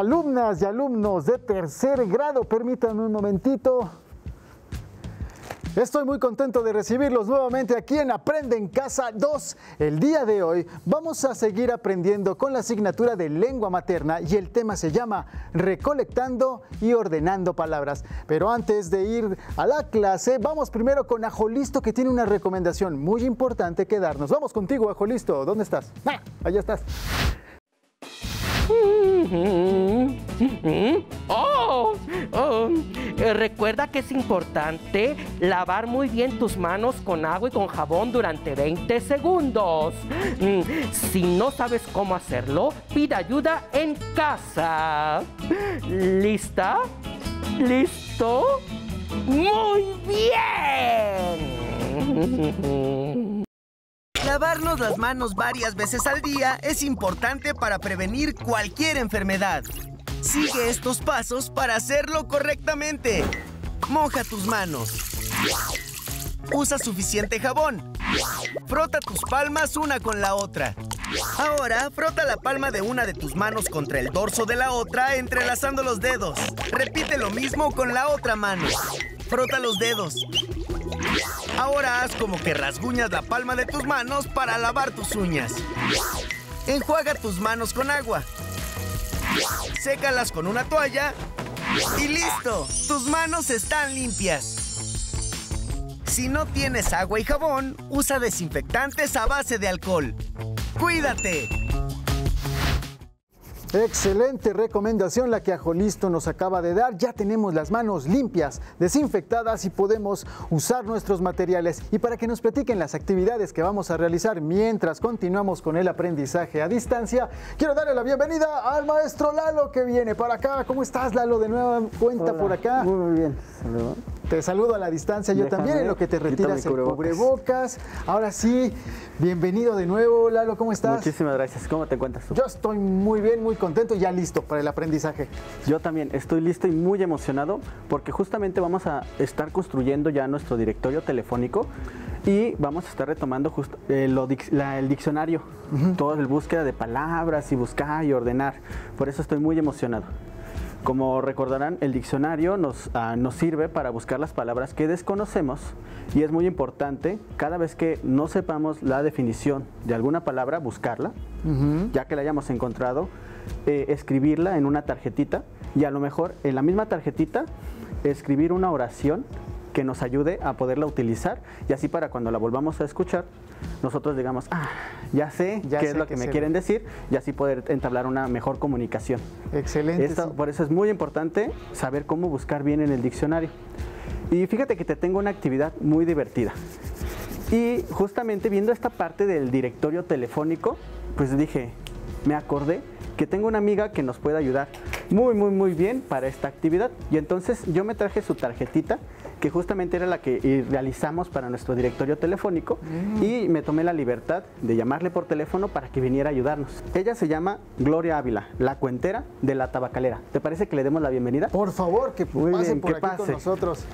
Alumnas y alumnos de tercer grado, permítanme un momentito. Estoy muy contento de recibirlos nuevamente aquí en Aprende en Casa 2. El día de hoy vamos a seguir aprendiendo con la asignatura de lengua materna y el tema se llama Recolectando y ordenando palabras. Pero antes de ir a la clase, vamos primero con Ajolisto, que tiene una recomendación muy importante que darnos. Vamos contigo, Ajolisto. ¿Dónde estás? Allá estás. Recuerda que es importante lavar muy bien tus manos con agua y con jabón durante 20 segundos. Si no sabes cómo hacerlo, pide ayuda en casa. ¿Lista? ¿Listo? ¡Muy bien! Lavarnos las manos varias veces al día es importante para prevenir cualquier enfermedad. Sigue estos pasos para hacerlo correctamente. Moja tus manos. Usa suficiente jabón. Frota tus palmas una con la otra. Ahora, frota la palma de una de tus manos contra el dorso de la otra, entrelazando los dedos. Repite lo mismo con la otra mano. Frota los dedos. Ahora haz como que rasguñas la palma de tus manos para lavar tus uñas. Enjuaga tus manos con agua. Sécalas con una toalla y ¡listo! Tus manos están limpias. Si no tienes agua y jabón, usa desinfectantes a base de alcohol. ¡Cuídate! Excelente recomendación la que Ajolisto nos acaba de dar. Ya tenemos las manos limpias, desinfectadas y podemos usar nuestros materiales. Y para que nos platiquen las actividades que vamos a realizar mientras continuamos con el aprendizaje a distancia, quiero darle la bienvenida al maestro Lalo, que viene para acá. ¿Cómo estás, Lalo? De nueva cuenta. Hola, por acá. Muy bien. Saludo. Te saludo a la distancia, yo también, en lo que te retiras el cubrebocas. Ahora sí, bienvenido de nuevo, Lalo, ¿cómo estás? Muchísimas gracias, ¿cómo te encuentras tú? Yo estoy muy bien, muy contento y ya listo para el aprendizaje. Yo también estoy listo y muy emocionado porque justamente vamos a estar construyendo ya nuestro directorio telefónico y vamos a estar retomando el diccionario, toda la búsqueda de palabras y buscar y ordenar. Por eso estoy muy emocionado. Como recordarán, el diccionario nos sirve para buscar las palabras que desconocemos y es muy importante cada vez que no sepamos la definición de alguna palabra, buscarla, ya que la hayamos encontrado, escribirla en una tarjetita y a lo mejor en la misma tarjetita escribir una oración que nos ayude a poderla utilizar y así para cuando la volvamos a escuchar nosotros digamos, ya sé qué es lo que me quieren decir y así poder entablar una mejor comunicación. Excelente. Por eso es muy importante saber cómo buscar bien en el diccionario. Y fíjate que te tengo una actividad muy divertida. Y justamente viendo esta parte del directorio telefónico, pues dije, me acordé que tengo una amiga que nos puede ayudar muy bien para esta actividad. Y entonces yo me traje su tarjetita, que justamente era la que realizamos para nuestro directorio telefónico y me tomé la libertad de llamarle por teléfono para que viniera a ayudarnos. Ella se llama Gloria Ávila, la cuentera de La Tabacalera. ¿Te parece que le demos la bienvenida? Por favor, que pasen por aquí con nosotros.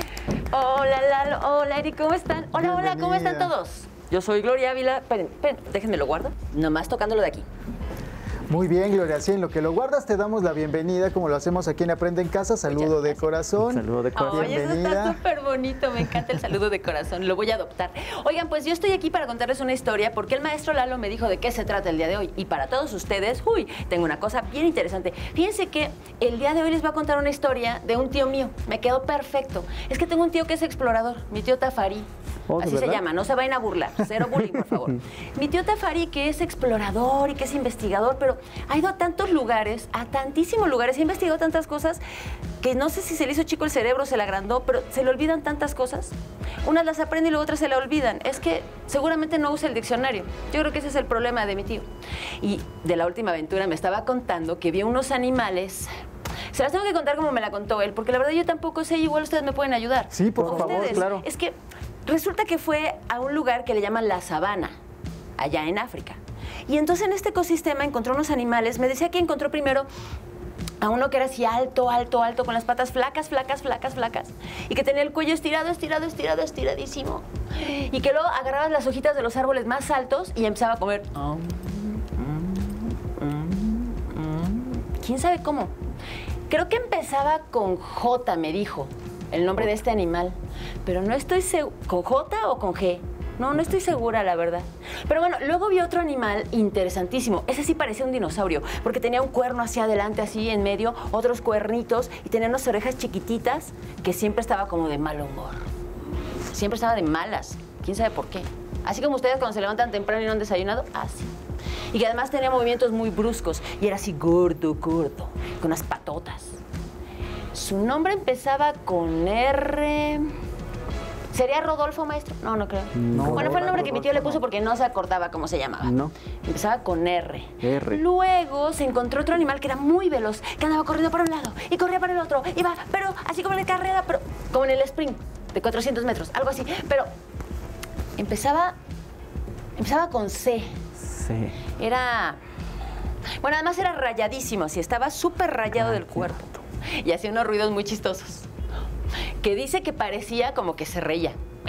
Hola Lalo, hola Eric, ¿cómo están? Hola, Bienvenida. hola, ¿cómo están todos? Yo soy Gloria Ávila, esperen, déjenme lo guardo, nomás tocándolo de aquí. Muy bien, Gloria, sí, en lo que lo guardas te damos la bienvenida, como lo hacemos aquí en Aprende en Casa. Saludo de corazón. Saludo de corazón. Ay, eso está súper bonito, me encanta el saludo de corazón, lo voy a adoptar. Oigan, pues yo estoy aquí para contarles una historia porque el maestro Lalo me dijo de qué se trata el día de hoy. Y para todos ustedes, tengo una cosa bien interesante. Fíjense que el día de hoy les voy a contar una historia de un tío mío. Me quedó perfecto. Es que tengo un tío que es explorador, mi tío Tafarí. Así se llama, no se vayan a burlar, cero bullying, por favor. Mi tío Tafari, que es explorador y que es investigador, pero ha ido a tantos lugares, a tantísimos lugares, ha investigado tantas cosas que no sé si se le hizo chico el cerebro, se le agrandó, pero se le olvidan tantas cosas. Unas las aprende y luego otras se le olvidan. Es que seguramente no usa el diccionario. Yo creo que ese es el problema de mi tío. Y de la última aventura me estaba contando que vio unos animales. Se las tengo que contar como me la contó él, porque la verdad yo tampoco sé, igual ustedes me pueden ayudar. Sí, por favor, claro. Es que resulta que fue a un lugar que le llaman la sabana, allá en África. Y entonces en este ecosistema encontró unos animales. Me decía que encontró primero a uno que era así alto, con las patas flacas. Y que tenía el cuello estiradísimo. Y que luego agarraba las hojitas de los árboles más altos y empezaba a comer. ¿Quién sabe cómo? Creo que empezaba con J, me dijo, el nombre de este animal. Pero no estoy segura. ¿Con J o con G? No estoy segura, la verdad. Pero bueno, luego vi otro animal interesantísimo. Ese sí parecía un dinosaurio, porque tenía un cuerno hacia adelante, así en medio, otros cuernitos, y tenía unas orejas chiquititas que siempre estaba como de mal humor. Siempre estaba de malas. ¿Quién sabe por qué? Así como ustedes cuando se levantan temprano y no han desayunado, así. Y que además tenía movimientos muy bruscos, y era así gordo, con unas patotas. Su nombre empezaba con R... ¿Sería Rodolfo, maestro? No creo. No. Bueno, fue el nombre que mi tío le puso porque no se acordaba cómo se llamaba. No. Empezaba con R. R. Luego se encontró otro animal que era muy veloz, que andaba corriendo para un lado y corría para el otro. Iba, pero así como en la carrera, pero como en el sprint de 400 metros, algo así. Pero empezaba con C. Sí. Era... Bueno, además era rayadísimo, así estaba súper rayado del cuerpo. Y hacía unos ruidos muy chistosos. Que dice que parecía como que se reía.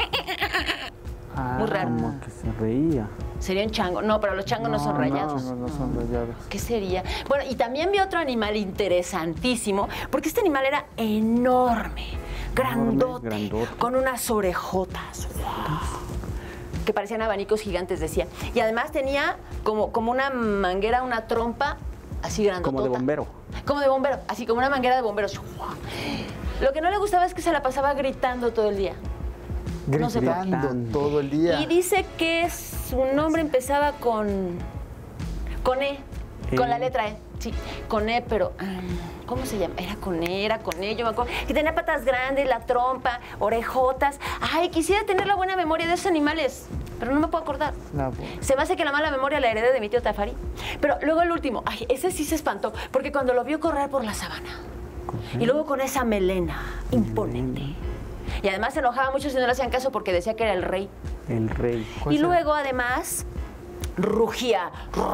Muy raro. Como que se reía. Sería un chango. No, pero los changos no son rayados. No son rayados. ¿Qué sería? Bueno, y también vi otro animal interesantísimo, porque este animal era enorme, grandote, con unas orejotas. Que parecían abanicos gigantes, decía. Y además tenía como una manguera, una trompa así grandotota. Como de bombero. Como de bombero, así como una manguera de bomberos. Lo que no le gustaba es que se la pasaba gritando todo el día. No sé por qué. Gritando todo el día. Y dice que su nombre empezaba con E, con la letra E. Sí, con E, pero ¿cómo se llama? Era con E, yo me acuerdo. Que tenía patas grandes, la trompa, orejotas. Ay, quisiera tener la buena memoria de esos animales, pero no me puedo acordar. Se me hace que la mala memoria la heredé de mi tío Tafari. Pero luego el último, ay, ese sí se espantó, porque cuando lo vio correr por la sabana, y luego con esa melena imponente. Y además se enojaba mucho si no le hacían caso porque decía que era el rey. El rey. Y luego además rugía.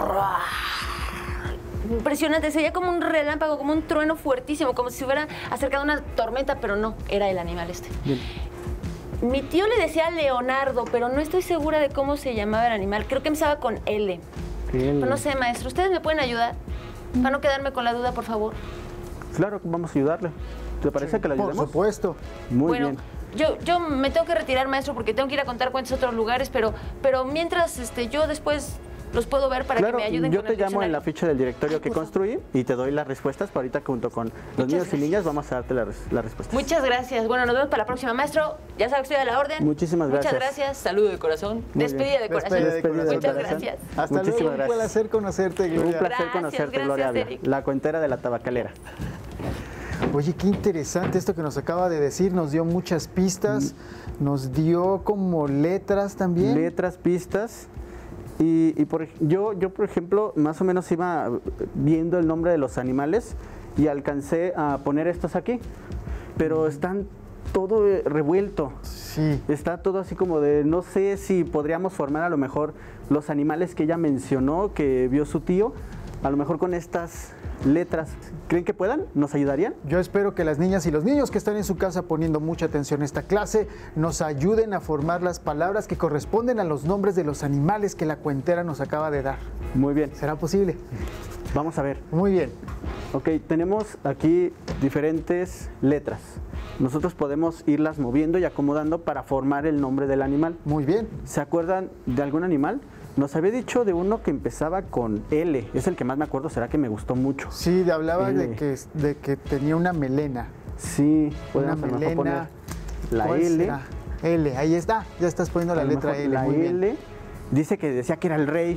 Impresionante, se veía como un relámpago, como un trueno fuertísimo, como si se hubiera acercado una tormenta, pero no, era el animal este. Bien. Mi tío le decía Leonardo, pero no estoy segura de cómo se llamaba el animal. Creo que empezaba con L. Pero no sé, maestro, ¿ustedes me pueden ayudar? Para no quedarme con la duda, por favor. Claro, vamos a ayudarle. ¿Te parece que le ayudemos? Por supuesto. Muy bien. Yo me tengo que retirar, maestro, porque tengo que ir a contar cuentos a otros lugares, pero mientras yo después los puedo ver para que me ayuden yo con el te llamo en diccionario. la ficha del directorio que construí y te doy las respuestas para ahorita junto con los niños y niñas vamos a darte las respuestas. Muchas gracias. Bueno, nos vemos para la próxima, maestro. Ya sabes que estoy a la orden. Muchísimas gracias. Muchas gracias. Saludo de corazón. Muy Despedida de corazón. Despedida de Muchas corazón. gracias. Hasta Muchísimas luego. Un gracias. placer conocerte, Gloria. Un placer Gracias, conocerte, gracias, Gloria Ávila, Eric. la cuentera de la tabacalera. Oye, qué interesante esto que nos acaba de decir. Nos dio muchas pistas, nos dio como letras también. Letras, pistas. Y yo, por ejemplo, más o menos iba viendo el nombre de los animales y alcancé a poner estos aquí. Pero están todo revuelto. Sí. Está todo así como de, no sé si podríamos formar a lo mejor los animales que ella mencionó, que vio su tío, a lo mejor con estas letras. ¿Creen que puedan? ¿Nos ayudarían? Yo espero que las niñas y los niños que están en su casa poniendo mucha atención a esta clase nos ayuden a formar las palabras que corresponden a los nombres de los animales que la cuentera nos acaba de dar. Muy bien. ¿Será posible? Vamos a ver. Muy bien. Ok, tenemos aquí diferentes letras. Nosotros podemos irlas moviendo y acomodando para formar el nombre del animal. Muy bien. ¿Se acuerdan de algún animal? Nos había dicho de uno que empezaba con L. Es el que más me acuerdo, será que me gustó mucho. Sí, hablaba L. de que tenía una melena. Sí, Una podemos a lo mejor melena. poner la ¿Cuál L. será? L, ahí está. Ya estás poniendo la A lo letra mejor L. La Muy bien. L. Dice que decía que era el rey.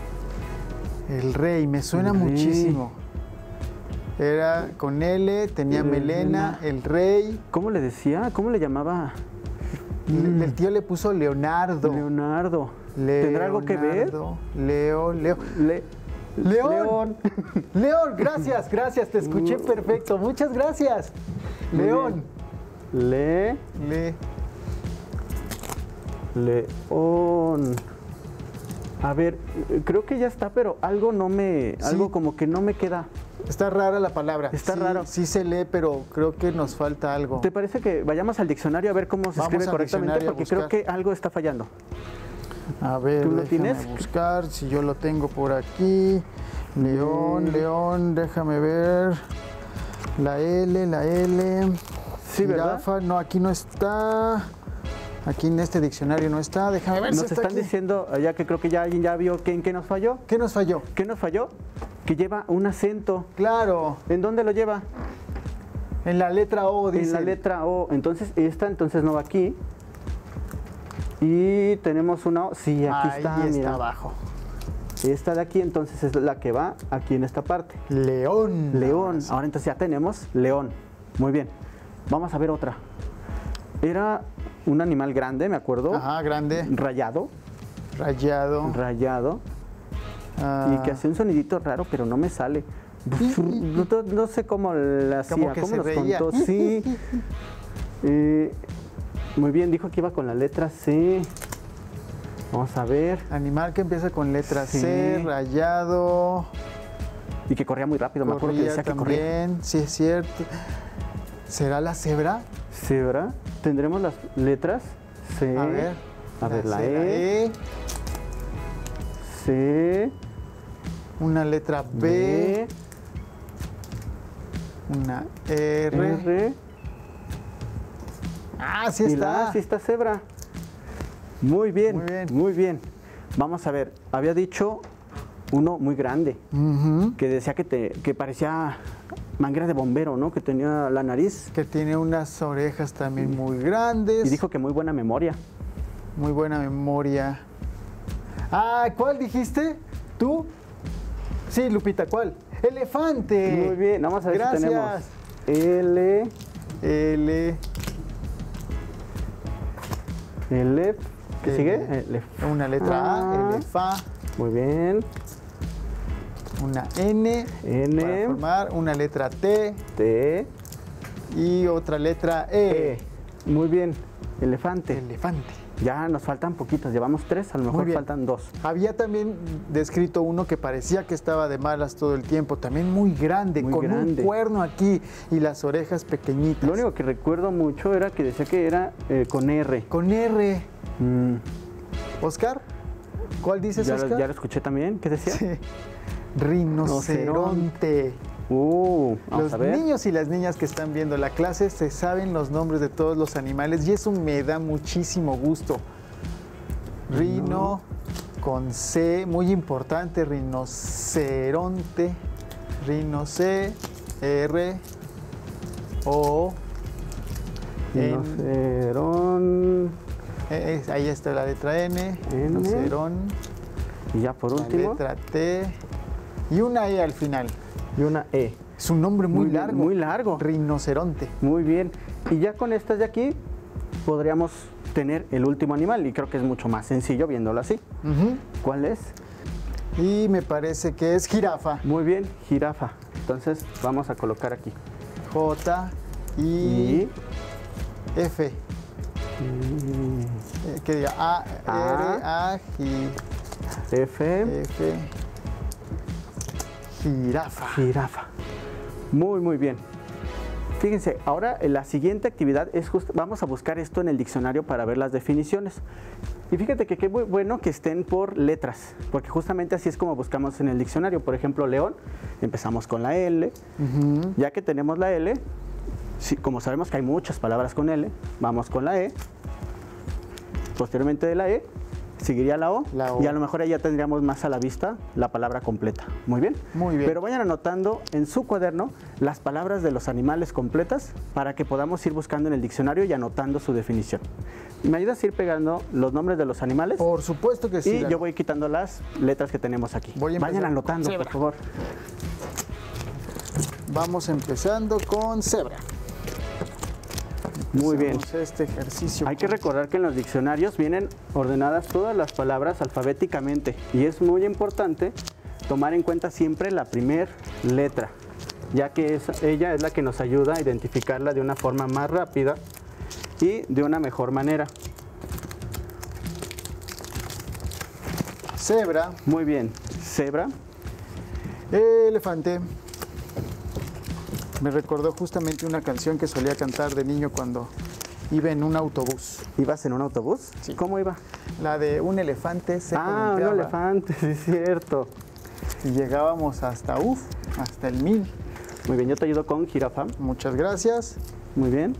El rey, me suena El rey. muchísimo. Era con L, tenía melena, el rey. ¿Cómo le decía? ¿Cómo le llamaba? El tío le puso Leonardo. Leonardo. ¿Tendrá algo que ver? León. León, gracias, te escuché perfecto. Muchas gracias. Muy León. León. A ver, creo que ya está, pero algo algo como que no me queda. Está rara la palabra. Está Sí, raro. Sí se lee, pero creo que nos falta algo. ¿Te parece que vayamos al diccionario a ver cómo se Vamos escribe al correctamente? diccionario a Porque creo buscar. que algo está fallando. A ver, ¿Tú lo déjame tienes? buscar si yo lo tengo por aquí. León, león, déjame ver. La L. Sí, jirafa, ¿verdad? no, aquí no está. Aquí en este diccionario no está. Déjame ver si Nos está están aquí. diciendo, ya que creo que ya alguien ya vio en qué nos falló. ¿Qué nos falló? ¿Qué nos falló? Que lleva un acento. Claro, ¿En dónde lo lleva? en la letra O dice. En la letra O. Entonces, esta entonces no va aquí. Y tenemos una O. Sí, aquí Ahí está, mira. abajo. Esta de aquí entonces es la que va aquí en esta parte. León. León. Ahora entonces ya tenemos león. Muy bien. Vamos a ver otra. Era un animal grande, me acuerdo. Ajá, grande. Rayado. Rayado. Rayado. Ah, Y que hacía un sonidito raro, pero no me sale. No sé cómo le hacía, Como que cómo se nos reía. contó. Sí. Muy bien, dijo que iba con la letra C. Vamos a ver. Animal que empieza con letra Sí. C, rayado. Y que corría muy rápido, me acuerdo que Corría decía que corría. también, sí es cierto. ¿Será la cebra? Cebra. Tendremos las letras C. A ver. A ver, la C, E. C. Una letra B. B. Una R. R. Ah, sí Y la está. A, sí está cebra. Muy bien, Muy bien. muy bien. Vamos a ver, había dicho uno muy grande, Ujú. que decía que parecía manguera de bombero, ¿no? Que tenía la nariz. Que tiene unas orejas también muy grandes. Y dijo que muy buena memoria. Muy buena memoria. Ah, ¿cuál dijiste? ¿Tú? Sí, Lupita, ¿cuál? Elefante. Muy bien, vamos a ver Gracias. si tenemos L, L, ¿qué sigue? Una letra A, elefa, Muy bien, una N, N. para formar una letra T T, y otra letra E. E. Muy bien, elefante. Elefante. Ya nos faltan poquitos, llevamos 3, a lo Muy mejor bien. faltan 2. Había también descrito uno que parecía que estaba de malas todo el tiempo, también muy grande, Muy con grande. un cuerno aquí y las orejas pequeñitas. Lo único que recuerdo mucho era que decía que era con R. Con R. Mm, ¿Oscar? ¿Cuál dices, ya, Oscar? ya lo escuché también, ¿qué decía? Sí. Rinoceronte. Vamos Los a ver. niños y las niñas que están viendo la clase se saben los nombres de todos los animales y eso me da muchísimo gusto. Rino con C, muy importante, rinoceronte, rinoce, R, O, Rinocerón. ahí está la letra N, N. rinocerón, Y ya por la último, letra T y una E al final. y una E. Es un nombre muy largo. Muy largo. Rinoceronte. Muy bien. Y ya con estas de aquí podríamos tener el último animal y creo que es mucho más sencillo viéndolo así. Ujú. ¿Cuál es? Y me parece que es jirafa. Muy bien, jirafa. Entonces vamos a colocar aquí. J, I, Y F. Que diga A, R, A, F, F. Jirafa. jirafa. Muy bien. Fíjense, ahora la siguiente actividad es justo, vamos a buscar esto en el diccionario para ver las definiciones. Y fíjate que qué muy bueno que estén por letras, porque justamente así es como buscamos en el diccionario. Por ejemplo, león, empezamos con la L. Ujú. Ya que tenemos la L, sí, como sabemos que hay muchas palabras con L, vamos con la E. Posteriormente de la E, seguiría la O, La O. y a lo mejor ahí ya tendríamos más a la vista la palabra completa. Muy bien. Muy bien. Pero vayan anotando en su cuaderno las palabras de los animales completas para que podamos ir buscando en el diccionario y anotando su definición. ¿Me ayudas a ir pegando los nombres de los animales? Por supuesto que sí. Y Lalo. yo voy quitando las letras que tenemos aquí. Voy a Vayan empezar anotando, con por cebra. favor. Vamos empezando con cebra. Muy bien. Empezamos este ejercicio. Hay que recordar que en los diccionarios vienen ordenadas todas las palabras alfabéticamente y es muy importante tomar en cuenta siempre la primer letra, ya que ella es la que nos ayuda a identificarla de una forma más rápida y de una mejor manera. Cebra, Muy bien, cebra, elefante. Me recordó justamente una canción que solía cantar de niño cuando iba en un autobús. ¿ibas en un autobús? Sí. ¿Cómo iba? La de un elefante se Un columpiaba. elefante, sí es cierto. Y llegábamos hasta hasta el 1000. Muy bien, yo te ayudo con jirafa. Muchas gracias. Muy bien.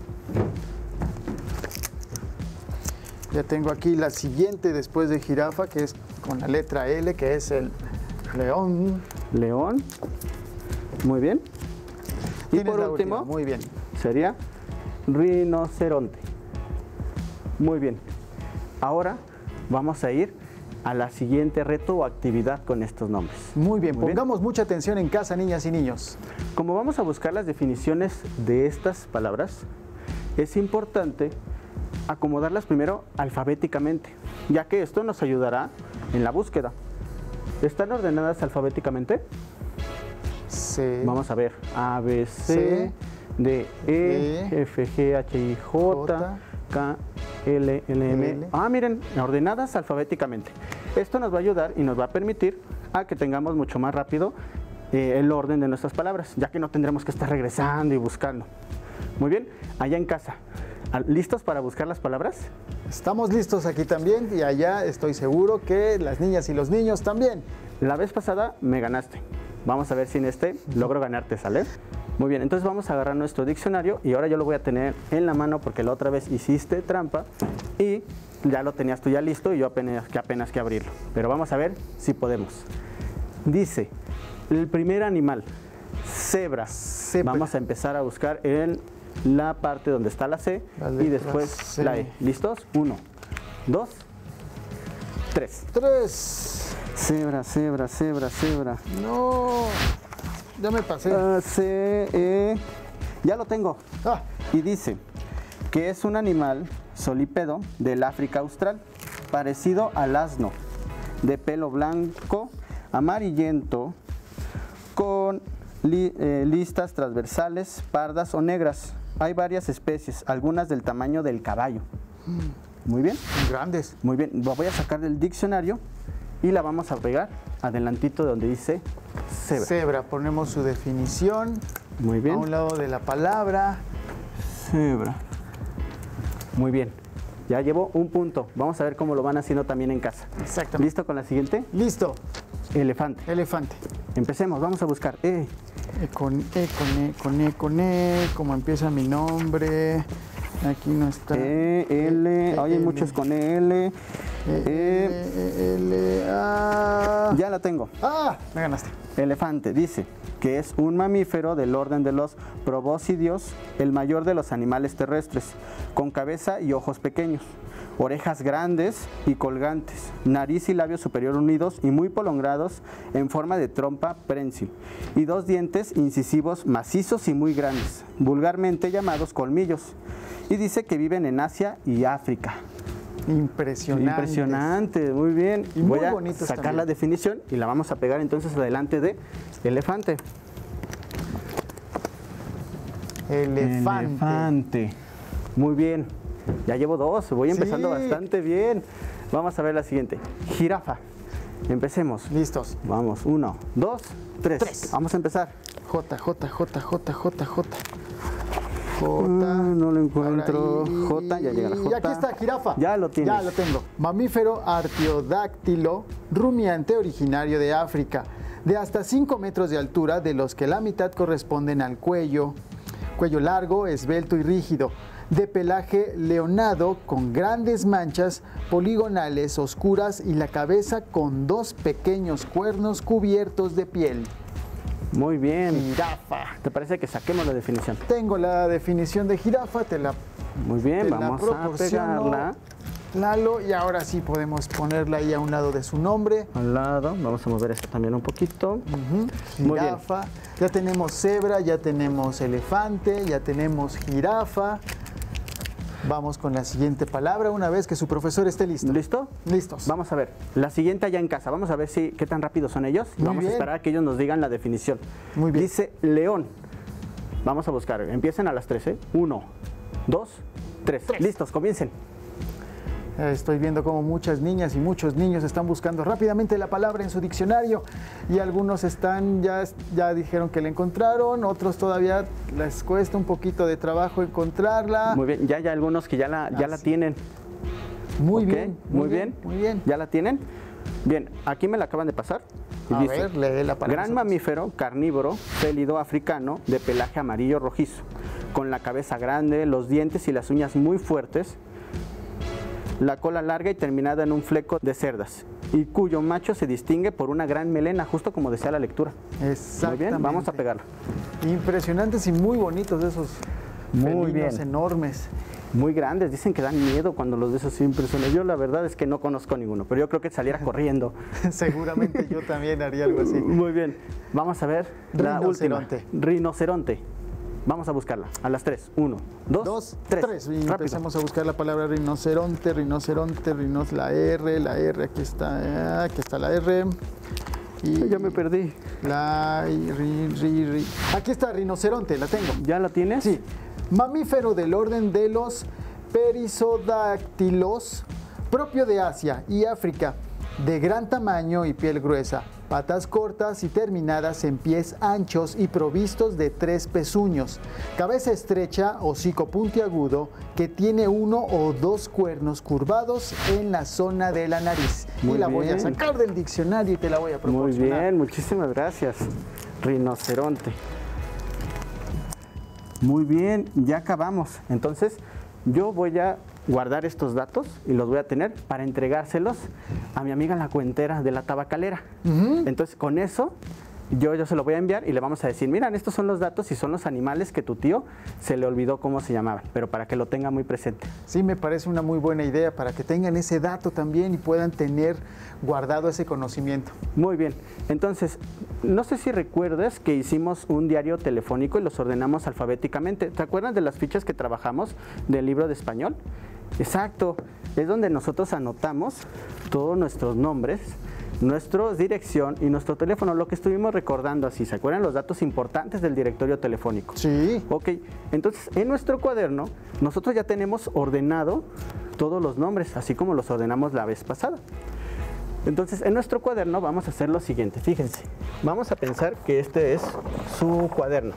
Ya tengo aquí la siguiente después de jirafa, que es con la letra L, que es el león. León. Muy bien. Y Tienes por la último, última, muy bien. sería rinoceronte. Muy bien. Ahora vamos a ir a la siguiente reto o actividad con estos nombres. Muy bien, Muy bien. pongamos mucha atención en casa, niñas y niños. Como vamos a buscar las definiciones de estas palabras, es importante acomodarlas primero alfabéticamente, ya que esto nos ayudará en la búsqueda. ¿Están ordenadas alfabéticamente? C. Vamos a ver. A, B, C, C, D, E, F, G, H, I, J, K, L, L, M. L. Ah, miren, ordenadas alfabéticamente. Esto nos va a ayudar y nos va a permitir a que tengamos mucho más rápido el orden de nuestras palabras, ya que no tendremos que estar regresando y buscando. Muy bien, allá en casa, ¿listos para buscar las palabras? Estamos listos aquí también y allá estoy seguro que las niñas y los niños también. La vez pasada me ganaste. Vamos a ver si en este logro ganarte, ¿sale? Muy bien, entonces vamos a agarrar nuestro diccionario y ahora yo lo voy a tener en la mano porque la otra vez hiciste trampa y ya lo tenías tú ya listo y yo apenas que abrirlo. Pero vamos a ver si podemos. Dice, el primer animal, cebra. Cebra. Vamos a empezar a buscar en la parte donde está la C La y letra después C. la E. ¿Listos? 1, 2, 3. 3. Cebra, cebra, cebra, cebra. No, ya me pasé. Ya lo tengo. Ah, Y dice que es un animal solípedo del África Austral, parecido al asno, de pelo blanco, amarillento, con listas transversales, pardas o negras. Hay varias especies, algunas del tamaño del caballo. Muy bien, grandes. muy bien. Lo voy a sacar del diccionario y la vamos a pegar adelantito de donde dice cebra. Cebra, ponemos su definición Muy a bien. un lado de la palabra. Cebra. Muy bien. Ya llevo un punto. Vamos a ver cómo lo van haciendo también en casa. Exactamente. ¿Listo con la siguiente? Listo. Elefante. Elefante. Empecemos, vamos a buscar. Con E, como empieza mi nombre. Aquí no está. L. Ay, hay muchos con L. Ya la tengo. Ah, me ganaste. Elefante. Dice que es un mamífero del orden de los probóscideos, el mayor de los animales terrestres, con cabeza y ojos pequeños, orejas grandes y colgantes, nariz y labio superior unidos y muy prolongados en forma de trompa prensil, y dos dientes incisivos macizos y muy grandes, vulgarmente llamados colmillos, y dice que viven en Asia y África. Impresionante. Impresionante, muy bien. Y muy Voy a bonitos sacar también. la definición y la vamos a pegar entonces adelante de elefante. Elefante. Elefante. Muy bien. Ya llevo dos, voy empezando Sí. bastante bien. Vamos a ver la siguiente. Jirafa. Empecemos. Listos. Vamos, 1, 2, 3. Tres. Vamos a empezar. J. No lo encuentro. Ahora, J, ya llega la J. Y aquí está, jirafa. Ya lo tienes. Ya lo tengo. Mamífero artiodáctilo rumiante originario de África, de hasta 5 metros de altura, de los que la mitad corresponden al cuello. Cuello largo, esbelto y rígido, de pelaje leonado con grandes manchas poligonales oscuras y la cabeza con 2 pequeños cuernos cubiertos de piel. Muy bien. Jirafa. ¿Te parece que saquemos la definición? Tengo la definición de jirafa, te la Muy bien, Te la vamos a proporciono, pegarla Lalo, y ahora sí podemos ponerla ahí a un lado de su nombre. al lado. Vamos a mover esto también un poquito. Ujú, Muy bien. Jirafa. Ya tenemos cebra, ya tenemos elefante, ya tenemos jirafa. Vamos con la siguiente palabra una vez que su profesor esté listo. ¿Listo? Listos. Vamos a ver, la siguiente allá en casa, vamos a ver qué tan rápido son ellos. Muy Vamos bien. a esperar a que ellos nos digan la definición. Muy bien. Dice león. Vamos a buscar, empiecen a las 3, ¿eh? 1, 2, 3. Listos, comiencen. Estoy viendo cómo muchas niñas y muchos niños están buscando rápidamente la palabra en su diccionario y algunos ya dijeron que la encontraron, otros todavía les cuesta un poquito de trabajo encontrarla. Muy bien, ya hay algunos que ya la tienen. Muy Ok, bien, muy bien. muy bien. ¿Ya la tienen? Bien, aquí me la acaban de pasar. Y A dice, ver, léela para gran nosotros. mamífero, carnívoro, félido africano, de pelaje amarillo rojizo, con la cabeza grande, los dientes y las uñas muy fuertes, la cola larga y terminada en un fleco de cerdas, y cuyo macho se distingue por una gran melena, justo como decía la lectura. Muy Exactamente. bien, vamos a pegarla. Impresionantes y muy bonitos esos Muy felinos bien. enormes. Muy grandes, dicen que dan miedo cuando los ves así impresionantes. Yo la verdad es que no conozco ninguno, pero yo creo que saliera corriendo. Seguramente yo también haría algo así. Muy bien, vamos a ver la última. Rinoceronte. Rinoceronte. Vamos a buscarla. A las 3. 1, 2, Dos, 3. tres. Y Rápido. empezamos a buscar la palabra rinoceronte, la R, aquí está la R. Y Ya me perdí. Aquí está, rinoceronte, la tengo. ¿Ya la tienes? Sí, mamífero del orden de los perisodáctilos, propio de Asia y África, de gran tamaño y piel gruesa, patas cortas y terminadas en pies anchos y provistos de 3 pezuños, cabeza estrecha, hocico puntiagudo, que tiene 1 o 2 cuernos curvados en la zona de la nariz. Muy y la voy a bien. sacar del diccionario y te la voy a Muy proporcionar. bien, muchísimas gracias. Rinoceronte. Muy bien, ya acabamos. Entonces, yo voy a guardar estos datos y los voy a tener para entregárselos a mi amiga la cuentera de la tabacalera. Entonces, con eso, yo se lo voy a enviar y le vamos a decir, miren, estos son los datos y son los animales que tu tío se le olvidó cómo se llamaban, pero para que lo tenga muy presente. Sí, me parece una muy buena idea para que tengan ese dato también y puedan tener guardado ese conocimiento. Muy bien, entonces, no sé si recuerdas que hicimos un diario telefónico y los ordenamos alfabéticamente. ¿Te acuerdas de las fichas que trabajamos del libro de español? Exacto, es donde nosotros anotamos todos nuestros nombres, nuestra dirección y nuestro teléfono, lo que estuvimos recordando así. ¿Se acuerdan los datos importantes del directorio telefónico? Sí. Ok, entonces en nuestro cuaderno nosotros ya tenemos ordenado todos los nombres, así como los ordenamos la vez pasada. Entonces en nuestro cuaderno vamos a hacer lo siguiente, fíjense, vamos a pensar que este es su cuaderno.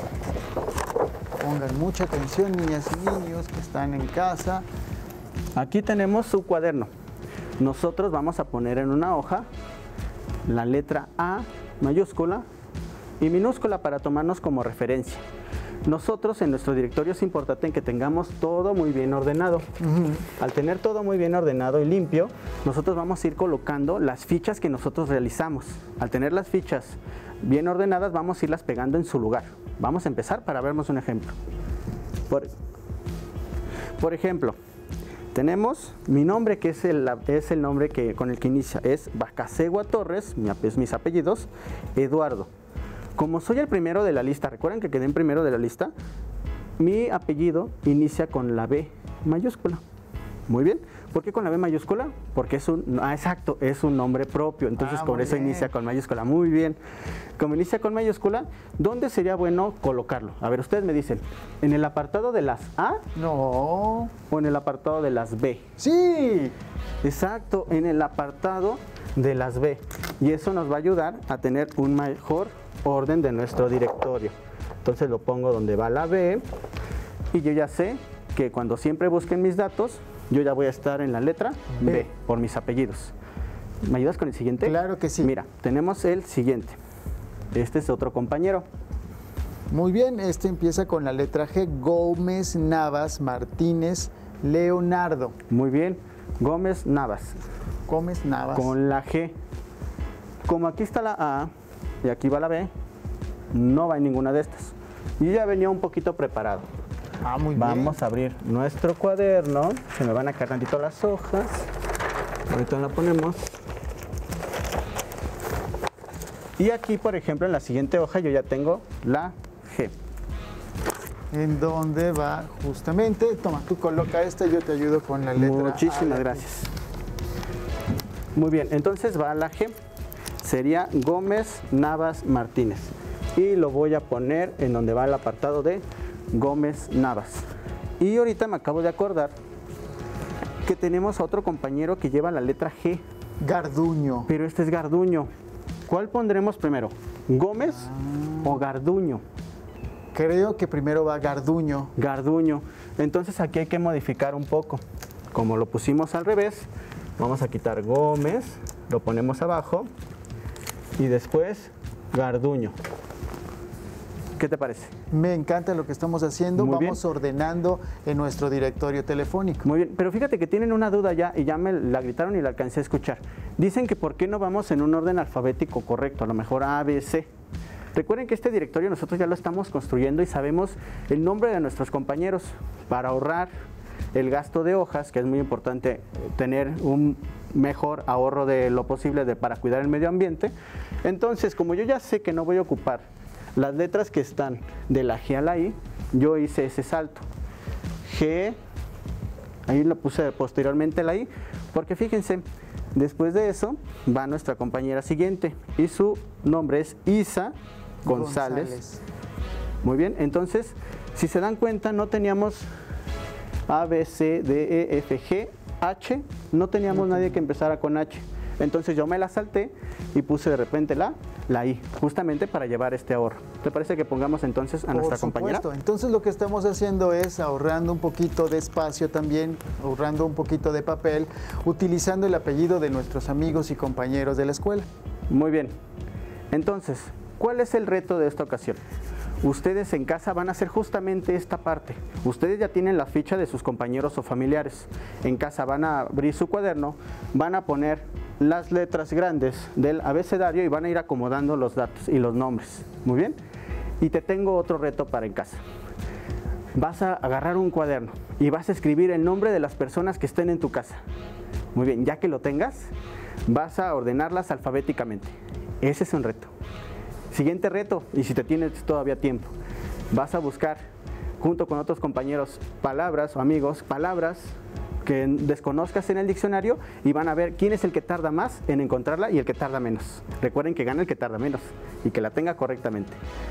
Pongan mucha atención, niñas y niños que están en casa. Aquí tenemos su cuaderno. Nosotros vamos a poner en una hoja la letra A mayúscula y minúscula para tomarnos como referencia. Nosotros en nuestro directorio es importante que tengamos todo muy bien ordenado. Al tener todo muy bien ordenado y limpio, nosotros vamos a ir colocando las fichas que nosotros realizamos. Al tener las fichas bien ordenadas, vamos a irlas pegando en su lugar. Vamos a empezar para vernos un ejemplo. Por ejemplo, tenemos mi nombre, que es el nombre con el que inicia, es Bacasegua Torres, mis apellidos, Eduardo. Como soy el primero de la lista, recuerden que quedé en primero de la lista, mi apellido inicia con la B mayúscula. Muy bien. ¿Por qué con la B mayúscula? Porque es un nombre propio, entonces por eso inicia con mayúscula. Muy bien. Como inicia con mayúscula, ¿dónde sería bueno colocarlo? A ver, ustedes me dicen, ¿en el apartado de las A No. o en el apartado de las B? Sí. Exacto, en el apartado de las B. Y eso nos va a ayudar a tener un mejor orden de nuestro directorio. Entonces lo pongo donde va la B y yo ya sé que cuando siempre busquen mis datos, yo ya voy a estar en la letra B por mis apellidos. ¿Me ayudas con el siguiente? Claro que sí. Mira, tenemos el siguiente. Este es otro compañero. Muy bien, este empieza con la letra G. Gómez, Navas, Martínez, Leonardo. Muy bien. Gómez Navas. Gómez, Navas. Con la G. Como aquí está la A y aquí va la B, no va en ninguna de estas. Yo ya venía un poquito preparado. Ah, muy bien. Vamos a abrir nuestro cuaderno. Se me van a caer tantito las hojas. Ahorita la ponemos. Y aquí, por ejemplo, en la siguiente hoja yo ya tengo la G. ¿En dónde va justamente? Toma, tú coloca esta y yo te ayudo con la letra A. Muchísimas gracias. Muy bien, entonces va la G. Sería Gómez Navas Martínez. Y lo voy a poner en donde va el apartado de Gómez Navas. Y ahorita me acabo de acordar que tenemos a otro compañero que lleva la letra G. Garduño. Pero este es Garduño. ¿Cuál pondremos primero? ¿Gómez o Garduño? Creo que primero va Garduño. Garduño. Entonces aquí hay que modificar un poco. Como lo pusimos al revés, vamos a quitar Gómez, lo ponemos abajo y después Garduño. ¿Qué te parece? Me encanta lo que estamos haciendo. Muy bien. Vamos ordenando en nuestro directorio telefónico. Muy bien, pero fíjate que tienen una duda ya y ya me la gritaron y la alcancé a escuchar. Dicen que por qué no vamos en un orden alfabético correcto, a lo mejor A, B, C. Recuerden que este directorio nosotros ya lo estamos construyendo y sabemos el nombre de nuestros compañeros para ahorrar el gasto de hojas, que es muy importante tener un mejor ahorro de lo posible para cuidar el medio ambiente. Entonces, como yo ya sé que no voy a ocupar las letras que están de la G a la I, yo hice ese salto. G, ahí lo puse posteriormente la I, porque fíjense, después de eso va nuestra compañera siguiente y su nombre es Isa González. Muy bien, entonces, si se dan cuenta, no teníamos A, B, C, D, E, F, G, H, no teníamos nadie que empezara con H. Entonces yo me la salté y puse de repente la I, justamente para llevar este ahorro. ¿Te parece que pongamos entonces a nuestra compañera? Entonces lo que estamos haciendo es ahorrando un poquito de espacio también, ahorrando un poquito de papel, utilizando el apellido de nuestros amigos y compañeros de la escuela. Muy bien. Entonces, ¿cuál es el reto de esta ocasión? Ustedes en casa van a hacer justamente esta parte. Ustedes ya tienen la ficha de sus compañeros o familiares. En casa van a abrir su cuaderno, van a poner las letras grandes del abecedario y van a ir acomodando los datos y los nombres. Muy bien. Y te tengo otro reto para en casa. Vas a agarrar un cuaderno y vas a escribir el nombre de las personas que estén en tu casa. Muy bien, ya que lo tengas, vas a ordenarlas alfabéticamente. Ese es un reto. Siguiente reto, y si te tienes todavía tiempo, vas a buscar junto con otros compañeros palabras o amigos, palabras que desconozcas en el diccionario y van a ver quién es el que tarda más en encontrarla y el que tarda menos. Recuerden que gana el que tarda menos y que la tenga correctamente.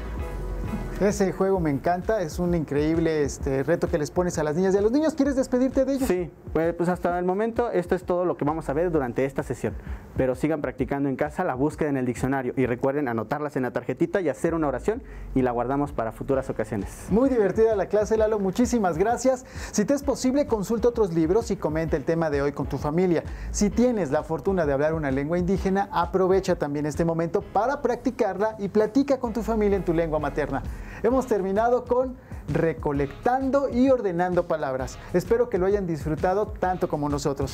Ese juego me encanta, es un increíble reto que les pones a las niñas y a los niños. ¿Quieres despedirte de ellos? Sí, pues hasta el momento esto es todo lo que vamos a ver durante esta sesión. Pero sigan practicando en casa la búsqueda en el diccionario y recuerden anotarlas en la tarjetita y hacer una oración y la guardamos para futuras ocasiones. Muy divertida la clase, Lalo, muchísimas gracias. Si te es posible, consulta otros libros y comenta el tema de hoy con tu familia. Si tienes la fortuna de hablar una lengua indígena, aprovecha también este momento para practicarla y platica con tu familia en tu lengua materna. Hemos terminado con recolectando y ordenando palabras. Espero que lo hayan disfrutado tanto como nosotros.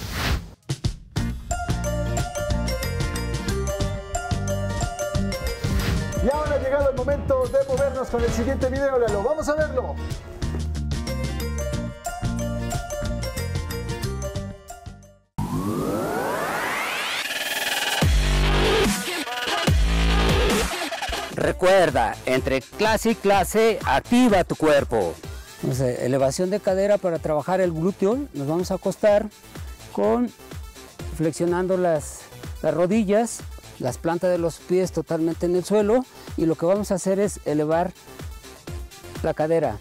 Y ahora ha llegado el momento de movernos con el siguiente video, Lalo. ¡Vamos a verlo! Recuerda, entre clase y clase, activa tu cuerpo. Elevación de cadera para trabajar el glúteo. Nos vamos a acostar flexionando las rodillas, las plantas de los pies totalmente en el suelo, y lo que vamos a hacer es elevar la cadera.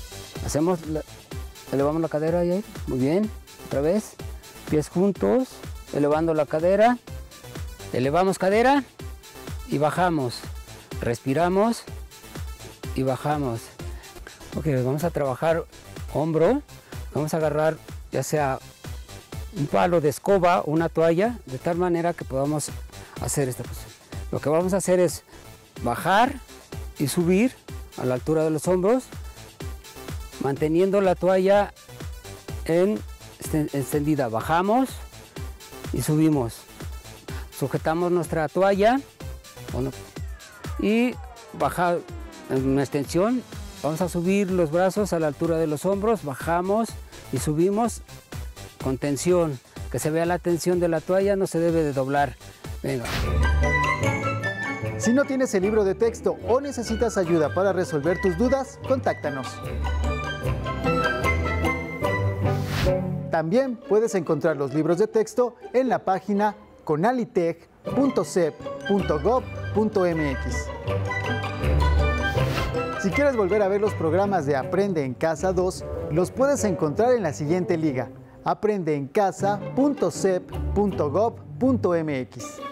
Elevamos la cadera, ahí, muy bien, otra vez, pies juntos, elevando la cadera, elevamos cadera y bajamos. Respiramos y bajamos. Ok, vamos a trabajar hombro. Vamos a agarrar ya sea un palo de escoba o una toalla, de tal manera que podamos hacer esta posición. Lo que vamos a hacer es bajar y subir a la altura de los hombros, manteniendo la toalla extendida. Bajamos y subimos. Sujetamos nuestra toalla. Y bajar en una extensión, vamos a subir los brazos a la altura de los hombros, bajamos y subimos con tensión, que se vea la tensión de la toalla, no se debe de doblar. Venga. Si no tienes el libro de texto o necesitas ayuda para resolver tus dudas, contáctanos. También puedes encontrar los libros de texto en la página conalitech.cep.gov.mx. Si quieres volver a ver los programas de Aprende en Casa 2, los puedes encontrar en la siguiente liga: aprendeencasa.cep.gov.mx.